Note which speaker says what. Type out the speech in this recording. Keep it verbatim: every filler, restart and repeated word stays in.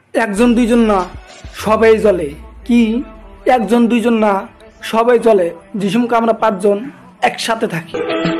Speaker 1: একজন দুইজন না সবাই চলে। কি একজন দুইজন না সবাই চলে, যে সময় আমরা পাঁচজন একসাথে থাকি।